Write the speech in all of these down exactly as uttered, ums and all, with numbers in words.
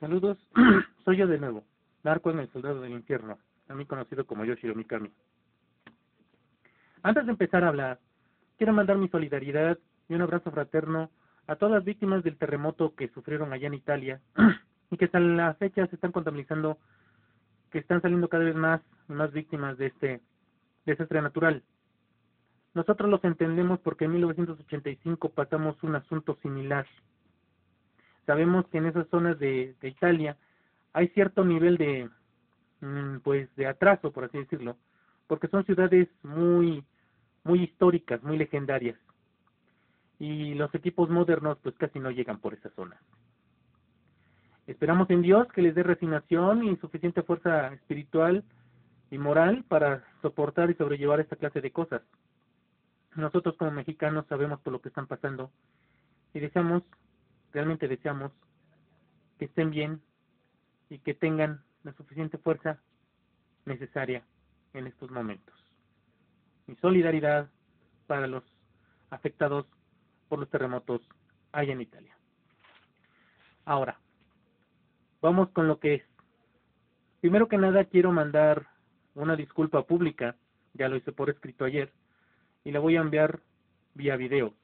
Saludos, soy yo de nuevo, Narco en el Soldado del Infierno, también conocido como Yoshiro Mikami. Antes de empezar a hablar, quiero mandar mi solidaridad y un abrazo fraterno a todas las víctimas del terremoto que sufrieron allá en Italia y que hasta la fecha se están contabilizando, que están saliendo cada vez más y más víctimas de este desastre natural. Nosotros los entendemos porque en mil novecientos ochenta y cinco pasamos un asunto similar. Sabemos que en esas zonas de, de Italia hay cierto nivel de pues de atraso, por así decirlo, porque son ciudades muy muy históricas, muy legendarias, y los equipos modernos pues casi no llegan por esa zona. Esperamos en Dios que les dé resignación y suficiente fuerza espiritual y moral para soportar y sobrellevar esta clase de cosas. Nosotros como mexicanos sabemos por lo que están pasando y deseamos, realmente deseamos, que estén bien y que tengan la suficiente fuerza necesaria en estos momentos. Mi solidaridad para los afectados por los terremotos allá en Italia. Ahora, vamos con lo que es. Primero que nada quiero mandar una disculpa pública, ya lo hice por escrito ayer, y la voy a enviar vía video.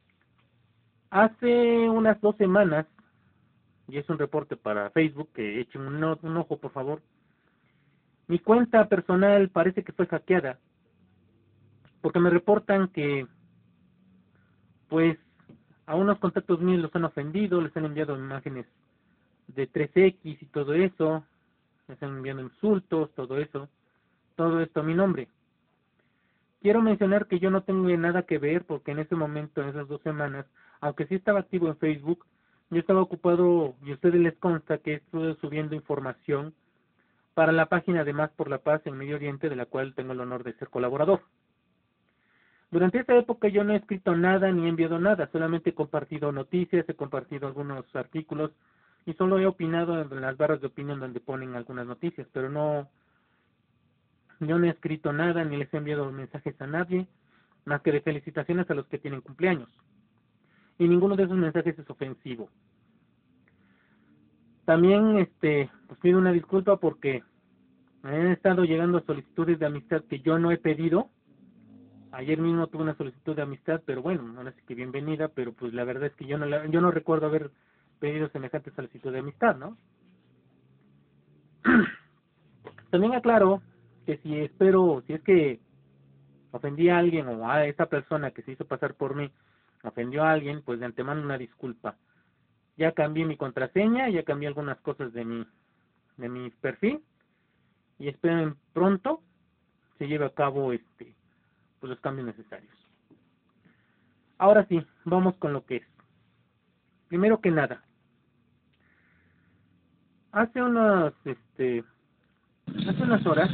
Hace unas dos semanas, y es un reporte para Facebook, que echen un, un ojo por favor, mi cuenta personal parece que fue hackeada, porque me reportan que, pues, a unos contactos míos los han ofendido, les han enviado imágenes de tres equis y todo eso, les han enviado insultos, todo eso, todo esto a mi nombre. Quiero mencionar que yo no tengo nada que ver, porque en ese momento, en esas dos semanas, aunque sí estaba activo en Facebook, yo estaba ocupado, y a ustedes les consta que estuve subiendo información para la página de Más por la Paz en Medio Oriente, de la cual tengo el honor de ser colaborador. Durante esta época yo no he escrito nada ni he enviado nada, solamente he compartido noticias, he compartido algunos artículos y solo he opinado en las barras de opinión donde ponen algunas noticias, pero no, yo no he escrito nada ni les he enviado mensajes a nadie, más que de felicitaciones a los que tienen cumpleaños. Y ninguno de esos mensajes es ofensivo. También este, pues pido una disculpa porque me han estado llegando solicitudes de amistad que yo no he pedido. Ayer mismo tuve una solicitud de amistad, pero bueno, ahora sí que bienvenida, pero pues la verdad es que yo no la, yo no recuerdo haber pedido semejante solicitud de amistad, ¿no? También aclaro que si espero, si es que ofendí a alguien o a esa persona que se hizo pasar por mí, ofendió a alguien, pues de antemano una disculpa. Ya cambié mi contraseña, ya cambié algunas cosas de mi, de mi perfil, y esperen pronto se lleve a cabo este pues los cambios necesarios. Ahora sí, vamos con lo que es. Primero que nada, hace unas, este, hace unas horas,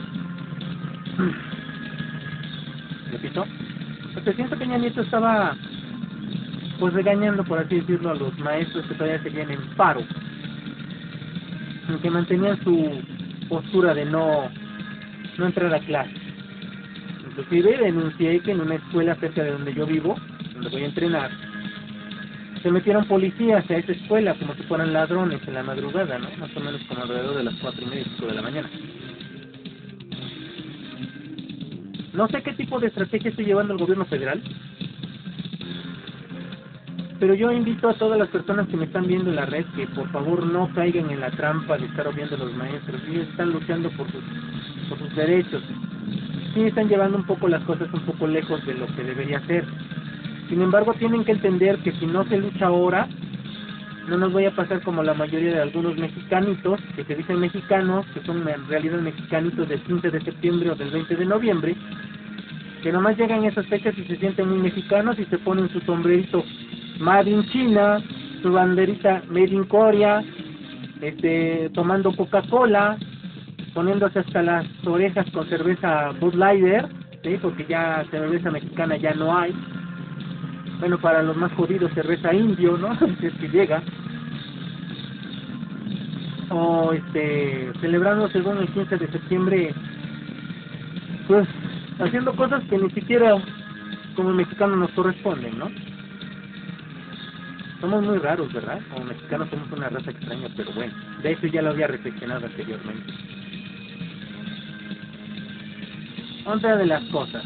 repito, el presidente Peña Nieto estaba, pues regañando, por así decirlo, a los maestros que todavía seguían en paro, que mantenían su postura de no, no entrar a clase. Inclusive denuncié que en una escuela cerca de donde yo vivo, donde voy a entrenar, se metieron policías a esa escuela como si fueran ladrones en la madrugada, ¿no? Más o menos como alrededor de las cuatro y media, cinco de la mañana. No sé qué tipo de estrategia estoy llevando el gobierno federal, pero yo invito a todas las personas que me están viendo en la red que por favor no caigan en la trampa de estar obviando a los maestros. Ellos están luchando por sus, por sus derechos. Sí están llevando un poco las cosas un poco lejos de lo que debería ser. Sin embargo, tienen que entender que si no se lucha ahora, no nos vaya a pasar como la mayoría de algunos mexicanitos, que se dicen mexicanos, que son en realidad mexicanitos del quince de septiembre o del veinte de noviembre, que nomás llegan esas fechas y se sienten muy mexicanos y se ponen su sombrerito Made in China, su banderita Made in Korea, este, tomando Coca-Cola, poniéndose hasta las orejas con cerveza Bud Light, ¿sí? Porque ya cerveza mexicana ya no hay. Bueno, para los más jodidos, cerveza indio, ¿no? Si es que llega. O este, celebrando según el quince de septiembre, pues haciendo cosas que ni siquiera como mexicanos nos corresponden, ¿no? Somos muy raros, ¿verdad? Como mexicanos somos una raza extraña, pero bueno, de eso ya lo había reflexionado anteriormente. Otra de las cosas.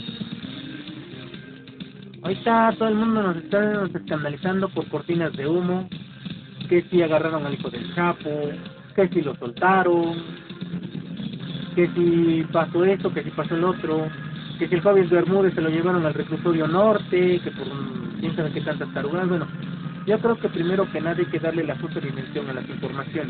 Ahorita todo el mundo nos está nos escandalizando por cortinas de humo, que si agarraron al hijo del Chapo, que si lo soltaron, que si pasó esto, que si pasó el otro, que si el Fabián Bermúdez se lo llevaron al reclusorio norte, que por quién sabe qué tantas tarugadas. Bueno, yo creo que primero que nada hay que darle la justa dimensión a las informaciones.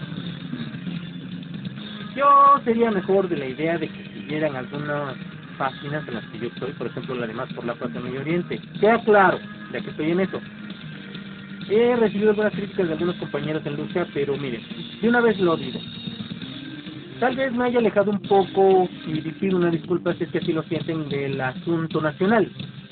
Yo sería mejor de la idea de que siguieran algunas páginas en las que yo estoy, por ejemplo la de Más por la Paz en Medio Oriente. Queda claro, ya que estoy en eso. He recibido algunas críticas de algunos compañeros en lucha, pero miren, de una vez lo digo. Tal vez me haya alejado un poco, y pido una disculpa si es que así lo sienten, del asunto nacional.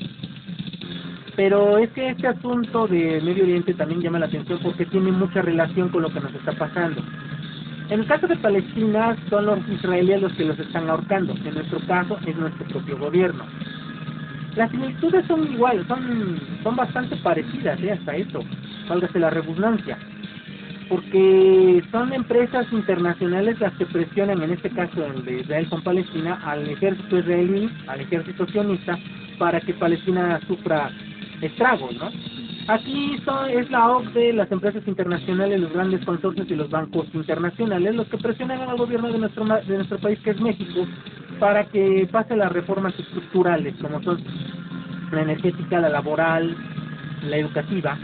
Pero es que este asunto de Medio Oriente también llama la atención porque tiene mucha relación con lo que nos está pasando. En el caso de Palestina son los israelíes los que los están ahorcando, en nuestro caso es nuestro propio gobierno. Las similitudes son iguales, son, son bastante parecidas, ¿eh? Hasta eso, válgase la redundancia. Porque son empresas internacionales las que presionan, en este caso el de Israel con Palestina, al ejército israelí, al ejército sionista, para que Palestina sufra estragos, ¿no? Aquí son, es la O C D E, las empresas internacionales, los grandes consorcios y los bancos internacionales los que presionan al gobierno de nuestro de nuestro país, que es México, para que pase las reformas estructurales, como son la energética, la laboral, la educativa.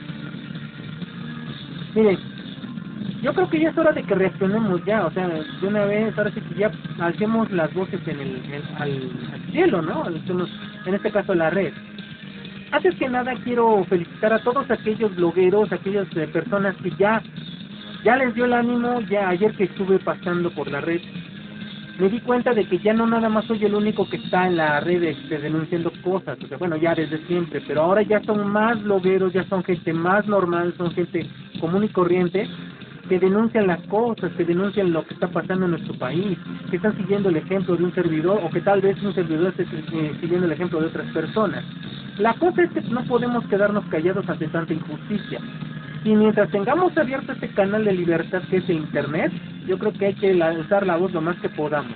Miren, yo creo que ya es hora de que reaccionemos ya, o sea, de una vez, ahora sí que ya alcemos las voces en el, en, al, al cielo, ¿no? Alcemos, en este caso la red. Antes que nada quiero felicitar a todos aquellos blogueros, aquellas eh, personas que ya, ya les dio el ánimo. Ya ayer que estuve pasando por la red, me di cuenta de que ya no nada más soy el único que está en la red este, denunciando cosas, o sea, bueno, ya desde siempre, pero ahora ya son más blogueros, ya son gente más normal, son gente común y corriente, que denuncian las cosas, que denuncian lo que está pasando en nuestro país, que están siguiendo el ejemplo de un servidor, o que tal vez un servidor esté eh, siguiendo el ejemplo de otras personas. La cosa es que no podemos quedarnos callados ante tanta injusticia. Y mientras tengamos abierto este canal de libertad que es el Internet, yo creo que hay que alzar la voz lo más que podamos.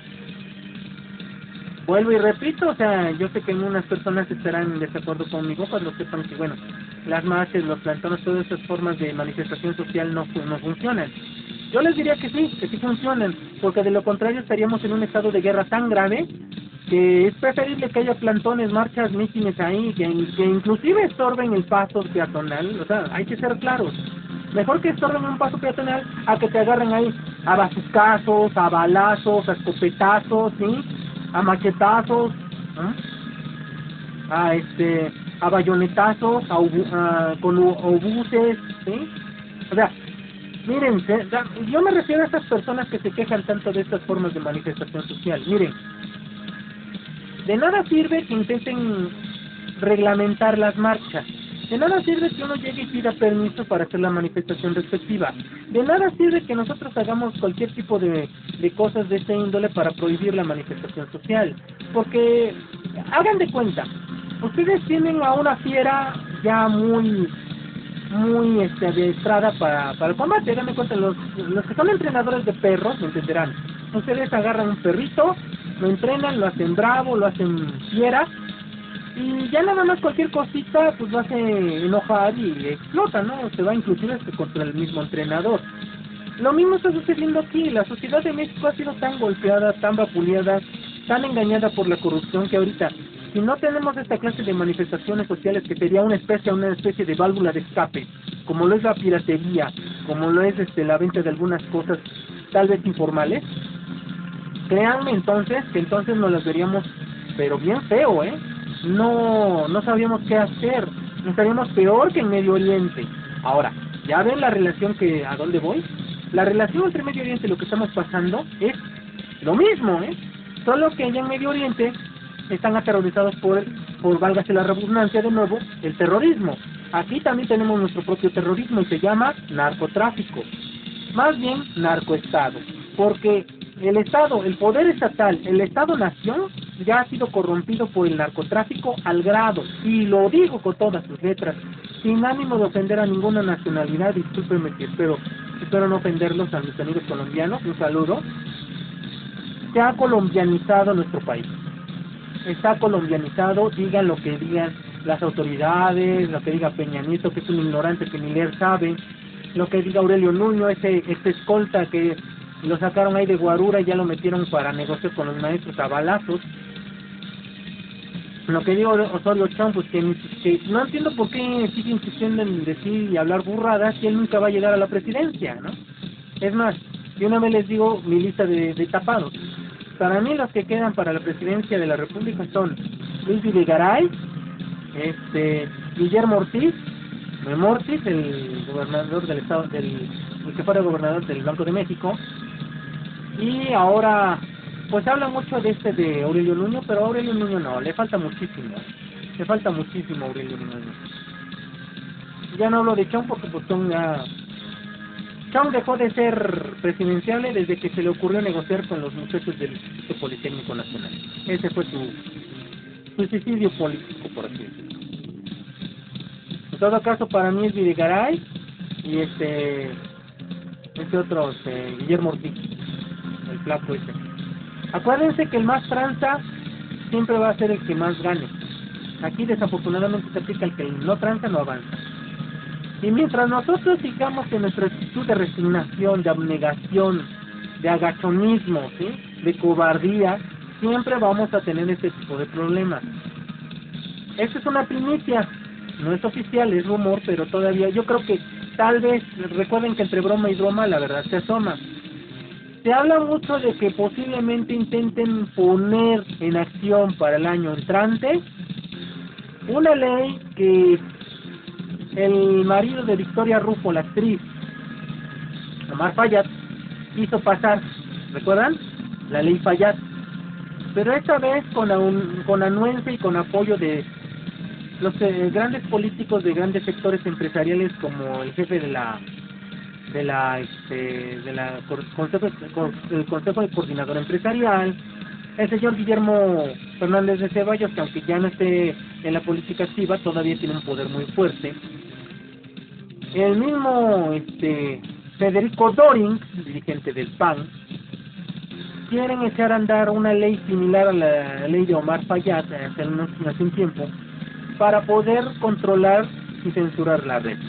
Vuelvo y repito, o sea, yo sé que algunas personas estarán en desacuerdo conmigo cuando sepan que, bueno, las marchas, los plantones, todas esas formas de manifestación social no, no funcionan. Yo les diría que sí, que sí funcionan, porque de lo contrario estaríamos en un estado de guerra tan grave que es preferible que haya plantones, marchas, mítines ahí, que, que inclusive estorben el paso peatonal. O sea, hay que ser claros. Mejor que estorben un paso peatonal a que te agarren ahí a bazucazos, a balazos, a escopetazos, ¿sí? A machetazos, ¿eh? a este, a bayonetazos, a, ubu, a con obuses, ¿sí? O sea, miren, yo me refiero a esas personas que se quejan tanto de estas formas de manifestación social. Miren, de nada sirve que intenten reglamentar las marchas. De nada sirve que uno llegue y pida permiso para hacer la manifestación respectiva. De nada sirve que nosotros hagamos cualquier tipo de, de cosas de esta índole para prohibir la manifestación social. Porque, hagan de cuenta, ustedes tienen a una fiera ya muy muy este, adiestrada para, para el combate. Hagan de cuenta, los, los que son entrenadores de perros me entenderán. Ustedes agarran un perrito, lo entrenan, lo hacen bravo, lo hacen fiera, y ya nada más cualquier cosita pues lo hace enojar y explota, ¿no? Se va inclusive hasta contra el mismo entrenador. Lo mismo está sucediendo aquí. La sociedad de México ha sido tan golpeada, tan vapuleada, tan engañada por la corrupción que ahorita, si no tenemos esta clase de manifestaciones sociales, que sería una especie, una especie de válvula de escape, como lo es la piratería, como lo es este la venta de algunas cosas tal vez informales, créanme entonces que entonces nos las veríamos pero bien feo, ¿eh? No, no sabíamos qué hacer, nos estaríamos peor que en Medio Oriente. Ahora, ¿ya ven la relación que a dónde voy? La relación entre Medio Oriente y lo que estamos pasando es lo mismo, ¿eh? Solo que allá en Medio Oriente están aterrorizados por, por válgase la redundancia de nuevo, el terrorismo. Aquí también tenemos nuestro propio terrorismo y se llama narcotráfico. Más bien narcoestado, porque el Estado, el poder estatal, el Estado-nación ya ha sido corrompido por el narcotráfico al grado, y lo digo con todas sus letras, sin ánimo de ofender a ninguna nacionalidad, discúlpenme si espero, espero no ofenderlos a mis amigos colombianos, un saludo. Se ha colombianizado nuestro país. Está colombianizado, digan lo que digan las autoridades, lo que diga Peña Nieto, que es un ignorante que ni leer sabe, lo que diga Aurelio Nuño, ese, ese escolta que lo sacaron ahí de Guarura y ya lo metieron para negociar con los maestros a balazos. Lo que digo Osorio Chong, pues que, que no entiendo por qué sigue insistiendo en decir y hablar burradas si él nunca va a llegar a la presidencia, ¿no? Es más, yo una vez les digo mi lista de, de tapados. Para mí los que quedan para la presidencia de la República son Luis Videgaray, este, Guillermo Ortiz, Memortis, el gobernador del estado, del, el que fuera gobernador del Banco de México, y ahora, pues habla mucho de este de Aurelio Nuño, pero a Aurelio Nuño no, le falta muchísimo, le falta muchísimo a Aurelio Nuño. Ya no hablo de Chong porque pues Chong ya... Chong dejó de ser presidenciable desde que se le ocurrió negociar con los muchachos del Instituto Politécnico Nacional. Ese fue su suicidio político, por así decirlo. En todo caso, para mí es Videgaray y este este otro, este, Guillermo Ortiz, el flaco ese. Acuérdense que el más tranza siempre va a ser el que más gane. Aquí desafortunadamente se aplica el que no tranza no avanza. Y mientras nosotros sigamos en nuestra actitud de resignación, de abnegación, de agachonismo, ¿sí?, de cobardía, siempre vamos a tener este tipo de problemas. Esta es una primicia, no es oficial, es rumor, pero todavía yo creo que tal vez, recuerden que entre broma y broma la verdad se asoma. Se habla mucho de que posiblemente intenten poner en acción para el año entrante una ley que el marido de Victoria Rufo, la actriz, Omar Fayad, hizo pasar, ¿recuerdan? La ley Fayad. Pero esta vez con, un, con anuencia y con apoyo de los eh, grandes políticos de grandes sectores empresariales, como el jefe de la de la este, de la consejo, el Consejo de Coordinador Empresarial, el señor Guillermo Fernández de Ceballos, que aunque ya no esté en la política activa, todavía tiene un poder muy fuerte. El mismo este Federico Doring, dirigente del P A N, quieren echar a andar una ley similar a la ley de Omar Fayad hace un, hace un tiempo, para poder controlar y censurar la red.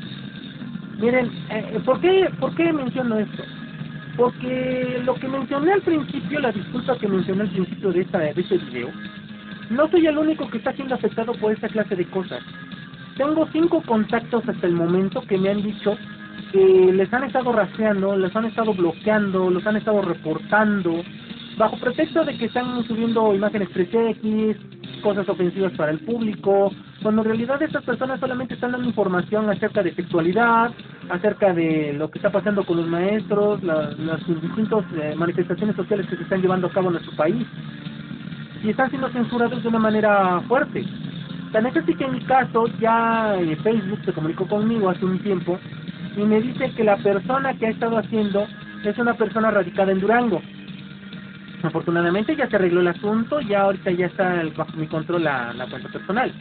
Miren, eh, ¿por qué, ¿por qué menciono esto? Porque lo que mencioné al principio, la disculpa que mencioné al principio de, esta, de este video, no soy el único que está siendo afectado por esta clase de cosas. Tengo cinco contactos hasta el momento que me han dicho que les han estado rastreando, les han estado bloqueando, los han estado reportando, bajo pretexto de que están subiendo imágenes tres equis, cosas ofensivas para el público, cuando en realidad estas personas solamente están dando información acerca de sexualidad, acerca de lo que está pasando con los maestros, la, las distintas eh, manifestaciones sociales que se están llevando a cabo en nuestro país, y están siendo censurados de una manera fuerte. Tan es así que en mi caso, ya eh, Facebook se comunicó conmigo hace un tiempo, y me dice que la persona que ha estado haciendo es una persona radicada en Durango. Afortunadamente ya se arregló el asunto, ya ahorita ya está el, bajo mi control la, la cuenta personal.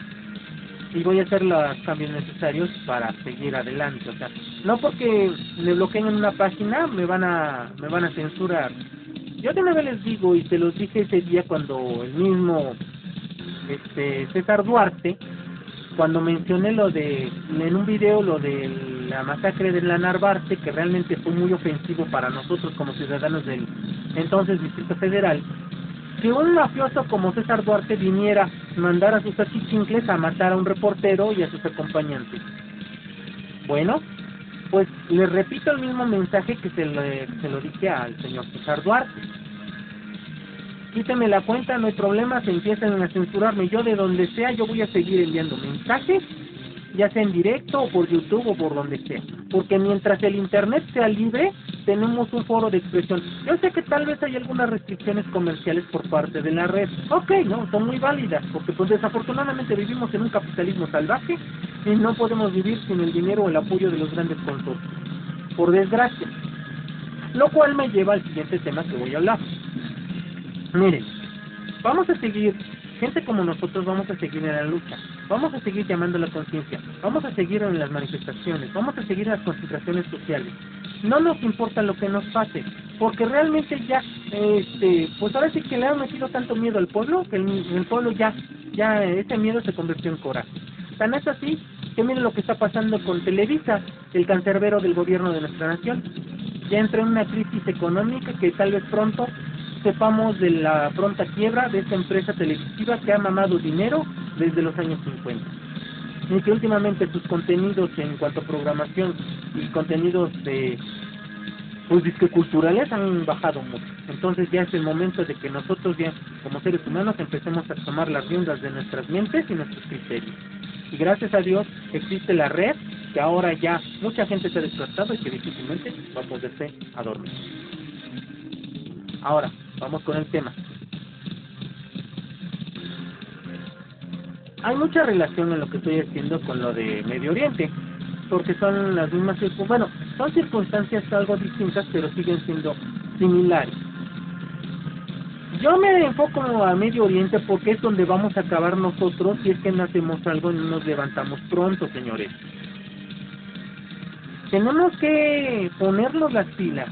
Y voy a hacer los cambios necesarios para seguir adelante. O sea, no porque me bloqueen en una página me van a me van a censurar. Yo de una vez les digo, y se los dije ese día cuando el mismo este César Duarte, cuando mencioné lo de, en un video, lo de la masacre de la Narvarte, que realmente fue muy ofensivo para nosotros como ciudadanos del entonces Distrito Federal, que un mafioso como César Duarte viniera a mandar a sus achichincles a matar a un reportero y a sus acompañantes. Bueno, pues les repito el mismo mensaje que se, le, se lo dije al señor César Duarte. Quíteme la cuenta, no hay problema, se empiezan a censurarme. Yo de donde sea, yo voy a seguir enviando mensajes, ya sea en directo o por YouTube o por donde sea. Porque mientras el Internet sea libre, tenemos un foro de expresión. Yo sé que tal vez hay algunas restricciones comerciales por parte de la red. Ok, no, son muy válidas, porque pues desafortunadamente vivimos en un capitalismo salvaje y no podemos vivir sin el dinero o el apoyo de los grandes consorcios. Por desgracia. Lo cual me lleva al siguiente tema que voy a hablar. Miren, vamos a seguir, gente como nosotros vamos a seguir en la lucha. vamos a seguir llamando a la conciencia, vamos a seguir en las manifestaciones, vamos a seguir en las concentraciones sociales. No nos importa lo que nos pase, porque realmente ya, este, pues ahora sí que le han metido tanto miedo al pueblo, que el, el pueblo ya, ya ese miedo se convirtió en coraje. Tan es así que miren lo que está pasando con Televisa, el cancerbero del gobierno de nuestra nación. Ya entra en una crisis económica que tal vez pronto sepamos de la pronta quiebra de esta empresa televisiva que ha mamado dinero desde los años cincuenta. Y que últimamente sus contenidos en cuanto a programación y contenidos de pues disque culturales han bajado mucho. Entonces ya es el momento de que nosotros ya como seres humanos empecemos a tomar las riendas de nuestras mentes y nuestros criterios. Y gracias a Dios existe la red, que ahora ya mucha gente se ha despertado y que difícilmente va a poderse a dormir. Ahora, vamos con el tema. Hay mucha relación en lo que estoy haciendo con lo de Medio Oriente, porque son las mismas circunstancias, bueno, son circunstancias algo distintas, pero siguen siendo similares. Yo me enfoco a Medio Oriente porque es donde vamos a acabar nosotros si es que no hacemos algo y no nos levantamos pronto, señores. Tenemos que ponernos las pilas.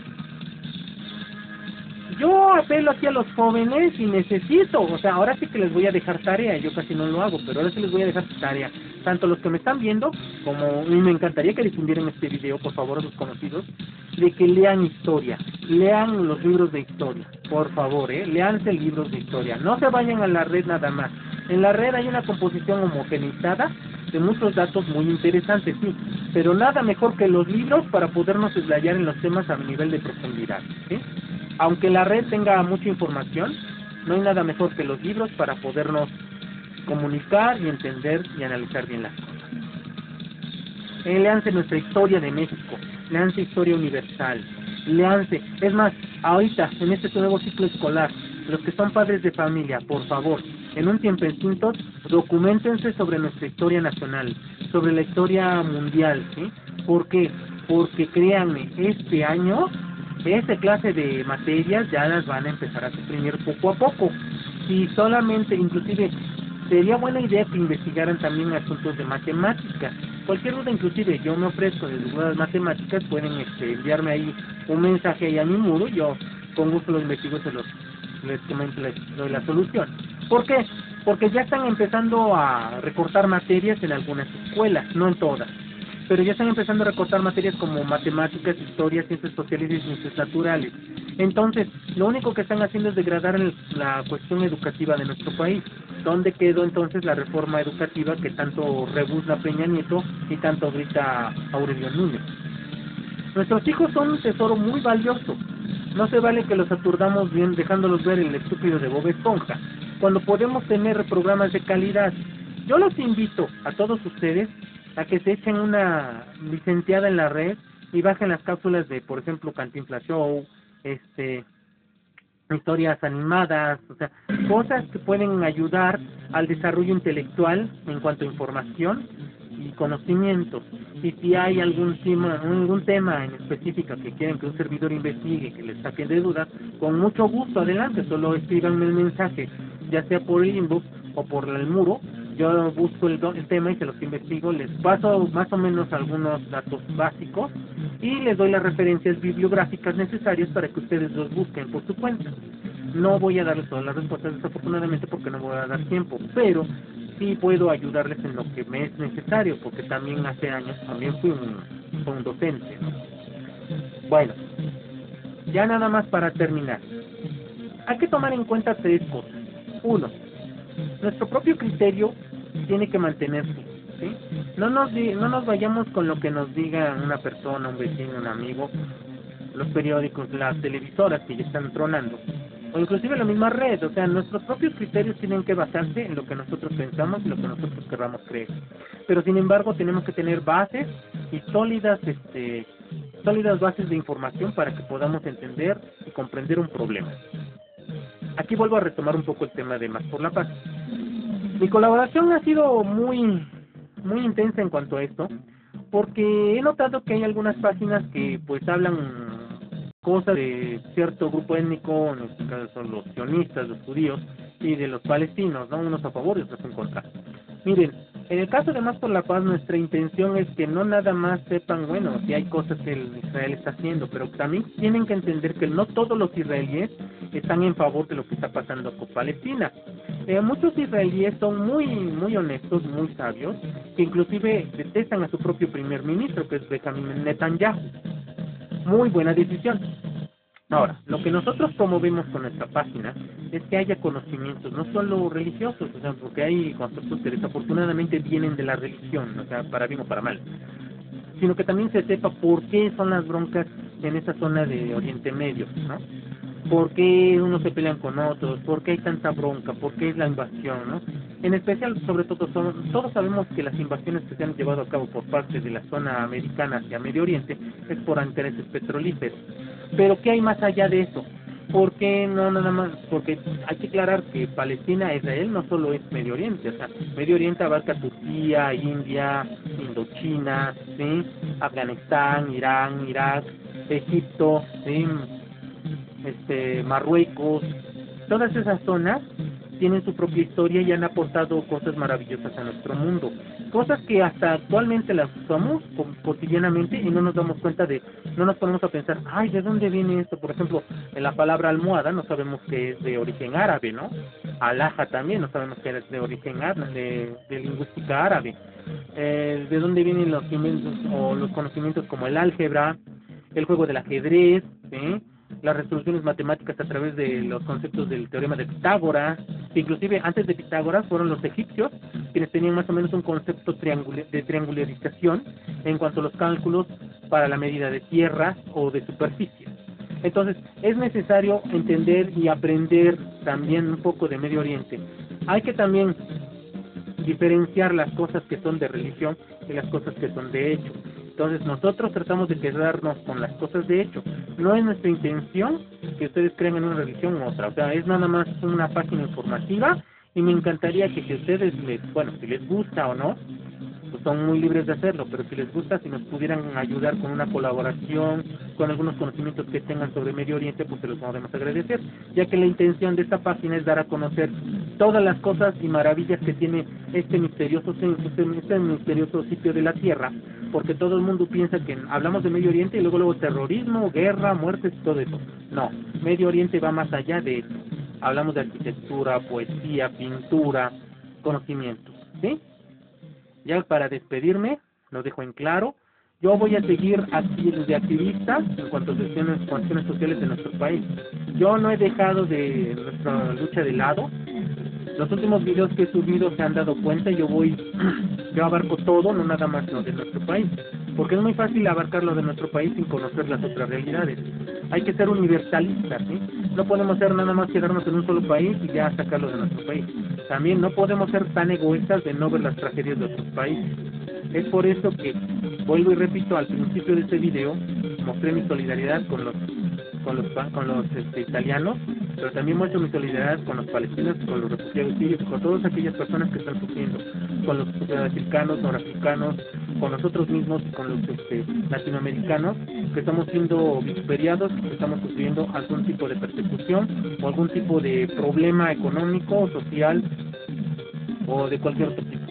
Yo apelo aquí a los jóvenes y necesito, o sea, ahora sí que les voy a dejar tarea, yo casi no lo hago, pero ahora sí les voy a dejar tarea, tanto los que me están viendo, como, y me encantaría que difundieran este video, por favor, a sus conocidos, de que lean historia, lean los libros de historia, por favor, eh, leanse libros de historia, no se vayan a la red nada más. En la red hay una composición homogeneizada de muchos datos muy interesantes, sí, pero nada mejor que los libros para podernos explayar en los temas a nivel de profundidad, ¿sí? Aunque la red tenga mucha información, no hay nada mejor que los libros para podernos comunicar y entender y analizar bien las cosas. Eh, léanse nuestra historia de México, léanse historia universal, léanse, es más, ahorita en este nuevo ciclo escolar, los que son padres de familia, por favor, en un tiempecito, documentense sobre nuestra historia nacional, sobre la historia mundial, ¿sí? ¿Por qué? Porque créanme, este año esta clase de materias ya las van a empezar a suprimir poco a poco. Y solamente, inclusive, sería buena idea que investigaran también asuntos de matemáticas. Cualquier duda, inclusive, yo me ofrezco de dudas matemáticas, pueden este, enviarme ahí un mensaje ahí a mi muro, yo con gusto los investigo, se los les comento les doy la solución. ¿Por qué? Porque ya están empezando a recortar materias en algunas escuelas, no en todas. Pero ya están empezando a recortar materias como matemáticas, historia, ciencias sociales y ciencias naturales. Entonces, lo único que están haciendo es degradar el, la cuestión educativa de nuestro país. ¿Dónde quedó entonces la reforma educativa que tanto rebuzna Peña Nieto y tanto grita Aurelio Núñez? Nuestros hijos son un tesoro muy valioso. No se vale que los aturdamos bien dejándolos ver el estúpido de Bob Esponja, cuando podemos tener programas de calidad. Yo los invito a todos ustedes a que se echen una licenciada en la red y bajen las cápsulas de, por ejemplo, Cantinflas Show, este, historias animadas, o sea, cosas que pueden ayudar al desarrollo intelectual en cuanto a información y conocimientos. Y si hay algún tema, algún tema en específico que quieren que un servidor investigue, que les saquen de dudas, con mucho gusto, adelante, solo escríbanme el mensaje, ya sea por el inbox o por el muro. Yo busco el, el tema y se los investigo, les paso más o menos algunos datos básicos y les doy las referencias bibliográficas necesarias para que ustedes los busquen por su cuenta. No voy a darles todas las respuestas desafortunadamente porque no voy a dar tiempo, pero sí puedo ayudarles en lo que me es necesario, porque también hace años también fui un, un docente, ¿no? Bueno, ya nada más para terminar. Hay que tomar en cuenta tres cosas. Uno, nuestro propio criterio tiene que mantenerse, ¿sí? No nos, no nos vayamos con lo que nos diga una persona, un vecino, un amigo, los periódicos, las televisoras que ya están tronando, o inclusive la misma red. O sea, nuestros propios criterios tienen que basarse en lo que nosotros pensamos y lo que nosotros querramos creer. Pero sin embargo tenemos que tener bases y sólidas, este, sólidas bases de información para que podamos entender y comprender un problema. Aquí vuelvo a retomar un poco el tema de Más por la Paz. Mi colaboración ha sido muy, muy intensa en cuanto a esto, porque he notado que hay algunas páginas que pues hablan cosas de cierto grupo étnico, en este caso son los sionistas, los judíos, y de los palestinos, ¿no? Unos a favor y otros en contra. Miren, En el caso de Más por la Paz, nuestra intención es que no nada más sepan, bueno, si hay cosas que el Israel está haciendo, pero también tienen que entender que no todos los israelíes están en favor de lo que está pasando con Palestina. Eh, muchos israelíes son muy muy honestos, muy sabios, que inclusive detestan a su propio primer ministro, que es Benjamin Netanyahu. Muy buena decisión. Ahora, lo que nosotros promovemos con nuestra página es que haya conocimientos, no solo religiosos, o sea, porque hay conceptos que desafortunadamente vienen de la religión, o sea, para bien o para mal, sino que también se sepa por qué son las broncas en esa zona de Oriente Medio, ¿no? ¿Por qué unos se pelean con otros? ¿Por qué hay tanta bronca? ¿Por qué es la invasión, no? En especial, sobre todo, son, todos sabemos que las invasiones que se han llevado a cabo por parte de la zona americana hacia Medio Oriente es por intereses petrolíferos. Pero ¿qué hay más allá de eso? ¿Por qué no nada más? Porque hay que aclarar que Palestina, Israel, no solo es Medio Oriente, o sea, Medio Oriente abarca Turquía, India, Indochina, ¿sí? Afganistán, Irán, Irak, Egipto, ¿sí? este Marruecos, todas esas zonas tienen su propia historia y han aportado cosas maravillosas a nuestro mundo, cosas que hasta actualmente las usamos cotidianamente y no nos damos cuenta de, no nos ponemos a pensar, ay, ¿de dónde viene esto? Por ejemplo, en la palabra almohada no sabemos que es de origen árabe, ¿no? Alhaja también no sabemos que es de origen árabe, de, de lingüística árabe. Eh, ¿de dónde vienen los conocimientos o los conocimientos como el álgebra, el juego del ajedrez, ¿sí? Las resoluciones matemáticas a través de los conceptos del teorema de Pitágoras, que inclusive antes de Pitágoras fueron los egipcios quienes tenían más o menos un concepto de triangularización en cuanto a los cálculos para la medida de tierras o de superficies. Entonces, es necesario entender y aprender también un poco de Medio Oriente. Hay que también diferenciar las cosas que son de religión y las cosas que son de hecho. Entonces nosotros tratamos de quedarnos con las cosas de hecho. No es nuestra intención que ustedes crean en una religión u otra. O sea, es nada más una página informativa y me encantaría que si ustedes les, bueno, si les gusta o no, pues son muy libres de hacerlo, pero si les gusta, si nos pudieran ayudar con una colaboración, con algunos conocimientos que tengan sobre Medio Oriente, pues se los podemos agradecer, ya que la intención de esta página es dar a conocer todas las cosas y maravillas que tiene este misterioso, este misterioso sitio de la Tierra, porque todo el mundo piensa que hablamos de Medio Oriente y luego luego terrorismo, guerra, muertes y todo eso. No, Medio Oriente va más allá de eso. Hablamos de arquitectura, poesía, pintura, conocimientos, ¿sí? Ya para despedirme, lo dejo en claro, yo voy a seguir aquí de activista en cuanto a cuestiones, cuestiones sociales de nuestro país. Yo no he dejado de nuestra lucha de lado. Los últimos videos que he subido se han dado cuenta, yo voy, yo abarco todo, no nada más lo de nuestro país, porque es muy fácil abarcar lo de nuestro país sin conocer las otras realidades. Hay que ser universalistas, ¿sí? No podemos ser nada más quedarnos en un solo país y ya sacarlo de nuestro país. También no podemos ser tan egoístas de no ver las tragedias de otros países. Es por eso que, vuelvo y repito, al principio de este video, mostré mi solidaridad con los con los, con los este, italianos, pero también muestro mi solidaridad con los palestinos, con los refugiados sirios, con todas aquellas personas que están sufriendo, con los sudafricanos, norafricanos, con nosotros mismos, con los este, latinoamericanos, que estamos siendo vituperiados, que estamos sufriendo algún tipo de persecución o algún tipo de problema económico, social o de cualquier otro tipo.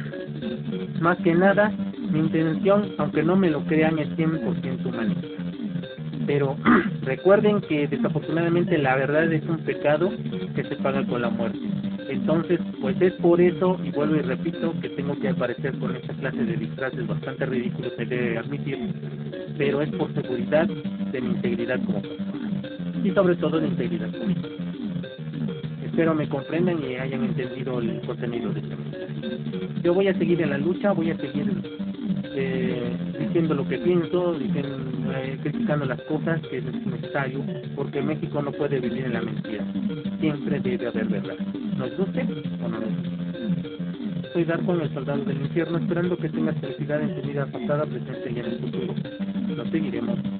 Más que nada, mi intención, aunque no me lo crean, es cien por ciento humanista. Pero recuerden que desafortunadamente la verdad es un pecado que se paga con la muerte. Entonces, pues es por eso, y vuelvo y repito, que tengo que aparecer con esta clase de disfraces bastante ridículos, se debe admitir, pero es por seguridad de mi integridad como persona. Y sobre todo de integridad política. Espero me comprendan y hayan entendido el contenido de este mensaje. Yo voy a seguir en la lucha, voy a seguir eh, diciendo lo que pienso, diciendo, eh, criticando las cosas que es necesario, porque México no puede vivir en la mentira. Siempre debe haber verdad. ¿Nos guste o no nos guste? Soy Darko, el soldado del infierno, esperando que tengas felicidad en tu vida pasada, presente y en el futuro. Nos seguiremos.